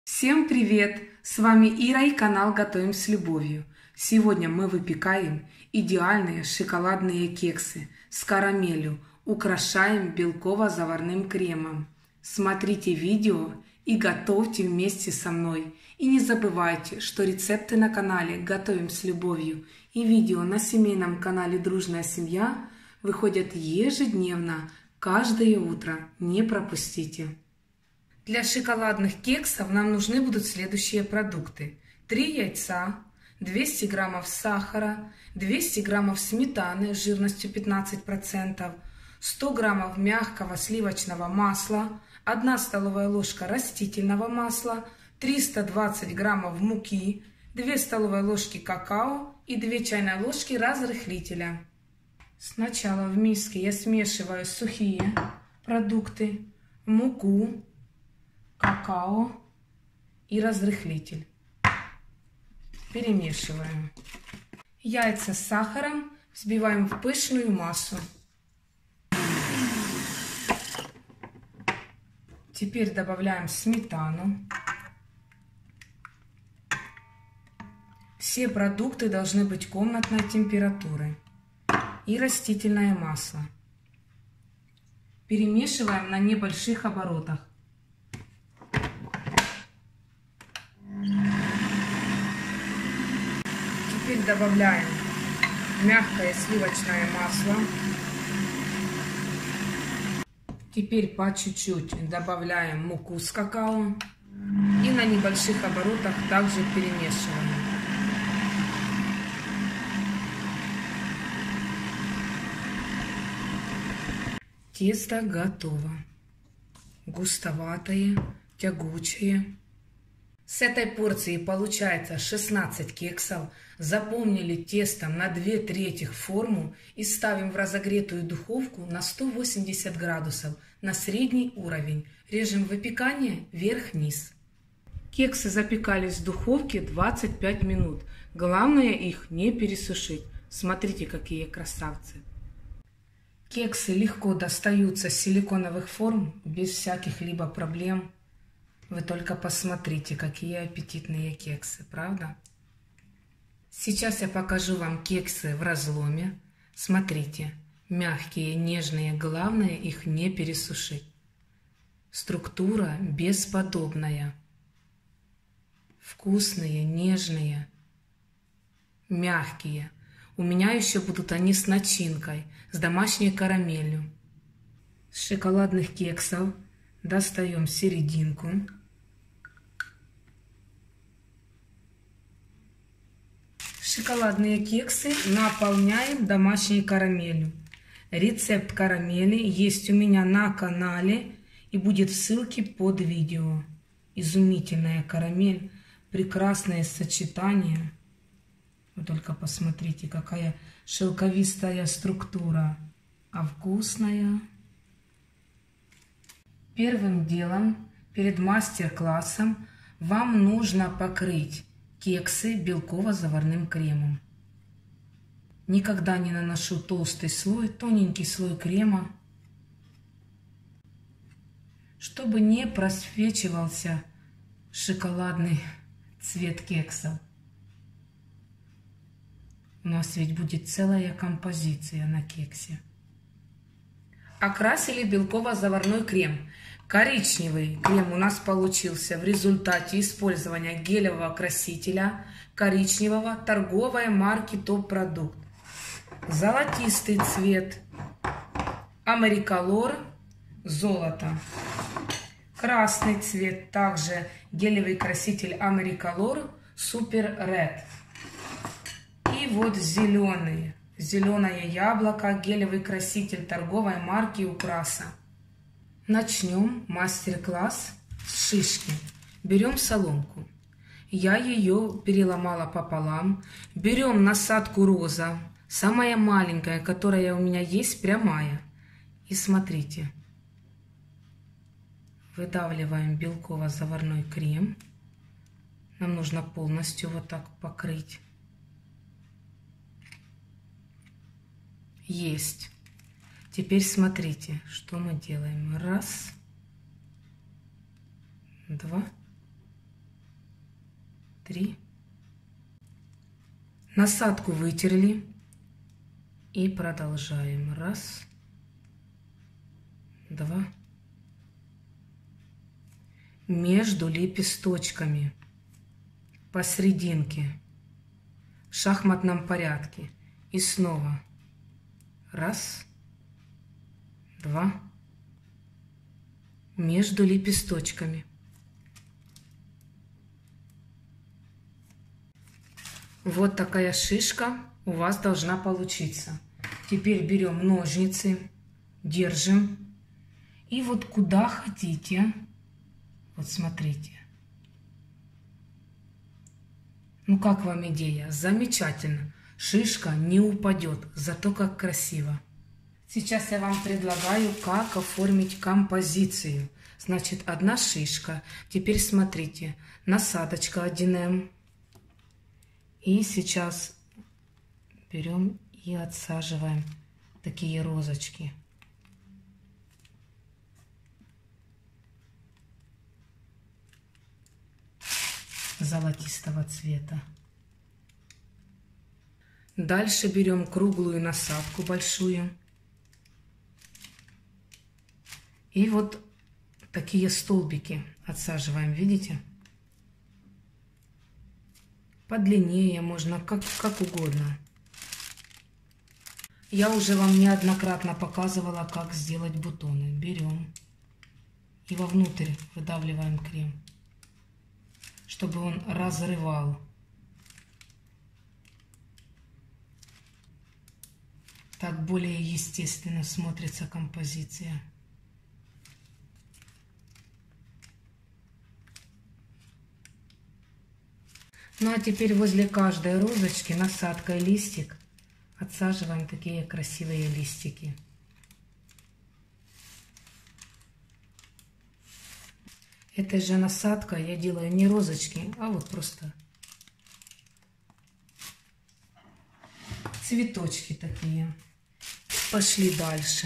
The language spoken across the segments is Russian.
Всем привет! С вами Ира и канал Готовим с любовью. Сегодня мы выпекаем идеальные шоколадные кексы с карамелью, украшаем белково-заварным кремом. Смотрите видео и готовьте вместе со мной. И не забывайте, что рецепты на канале Готовим с любовью и видео на семейном канале Дружная семья выходят ежедневно, каждое утро. Не пропустите! Для шоколадных кексов нам нужны будут следующие продукты. 3 яйца, 200 граммов сахара, 200 граммов сметаны с жирностью 15%, 100 граммов мягкого сливочного масла, 1 столовая ложка растительного масла, 320 граммов муки, 2 столовые ложки какао и 2 чайные ложки разрыхлителя. Сначала в миске я смешиваю сухие продукты, муку, какао и разрыхлитель. Перемешиваем. Яйца с сахаром взбиваем в пышную массу. Теперь добавляем сметану. Все продукты должны быть комнатной температуры. И растительное масло. Перемешиваем на небольших оборотах. Теперь добавляем мягкое сливочное масло. Теперь по чуть-чуть добавляем муку с какао. И на небольших оборотах также перемешиваем. Тесто готово. Густоватое, тягучее. С этой порции получается 16 кексов. Заполнили тестом на 2/3 форму и ставим в разогретую духовку на 180 градусов на средний уровень. Режем выпекание вверх-вниз. Кексы запекались в духовке 25 минут. Главное их не пересушить. Смотрите, какие красавцы. Кексы легко достаются с силиконовых форм без всяких либо проблем. Вы только посмотрите, какие аппетитные кексы, правда? Сейчас я покажу вам кексы в разломе. Смотрите, мягкие, нежные, главное их не пересушить. Структура бесподобная. Вкусные, нежные, мягкие. У меня еще будут они с начинкой, с домашней карамелью. С шоколадных кексов достаем серединку. Шоколадные кексы наполняем домашней карамелью. Рецепт карамели есть у меня на канале и будет в ссылке под видео. Изумительная карамель, прекрасное сочетание. Вы только посмотрите, какая шелковистая структура, а вкусная. Первым делом, перед мастер-классом, вам нужно покрыть кексы белково-заварным кремом. Никогда не наношу толстый слой, тоненький слой крема, чтобы не просвечивался шоколадный цвет кексов. У нас ведь будет целая композиция на кексе. Окрасили белково-заварной крем. Коричневый крем у нас получился в результате использования гелевого красителя коричневого торговой марки Топ-продукт. Золотистый цвет Америколор золото. Красный цвет также гелевый краситель Америколор Супер Ред. И вот зеленый. Зеленое яблоко, гелевый краситель торговой марки Украса. Начнем мастер-класс с шишки. Берем соломку. Я ее переломала пополам. Берем насадку роза, самая маленькая, которая у меня есть, прямая. И смотрите. Выдавливаем белково-заварной крем. Нам нужно полностью вот так покрыть. Есть. Теперь смотрите, что мы делаем. Раз, два, 3. Насадку вытерли. И продолжаем. 1, 2. Между лепесточками, посерединке, в шахматном порядке. И снова 1, 2. Между лепесточками. Вот такая шишка у вас должна получиться. Теперь берем ножницы, держим. И вот куда хотите. Вот смотрите. Ну как вам идея? Замечательно. Шишка не упадет, зато как красиво. Сейчас я вам предлагаю, как оформить композицию. Значит, одна шишка. Теперь смотрите. Насадочка 1М. И сейчас берем и отсаживаем такие розочки. Золотистого цвета. Дальше берем круглую насадку большую. И вот такие столбики отсаживаем, видите? Подлиннее можно, как угодно. Я уже вам неоднократно показывала, как сделать бутоны. Берем и вовнутрь выдавливаем крем, чтобы он разрывал. Так более естественно смотрится композиция. Ну а теперь возле каждой розочки насадкой листик отсаживаем такие красивые листики. Этой же насадкой я делаю не розочки, а вот просто цветочки такие. Пошли дальше.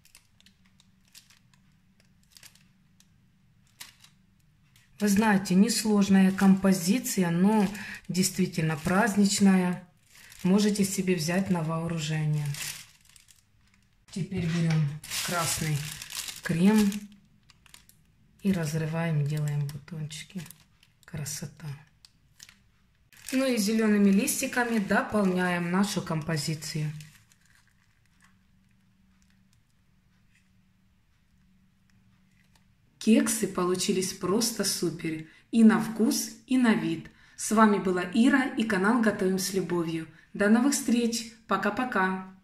Вы знаете, несложная композиция, но действительно праздничная. Можете себе взять на вооружение. Теперь берем красный крем и разрываем, делаем бутончики. Красота. Ну и зелеными листиками дополняем нашу композицию. Кексы получились просто супер. И на вкус, и на вид. С вами была Ира и канал Готовим с любовью. До новых встреч. Пока-пока.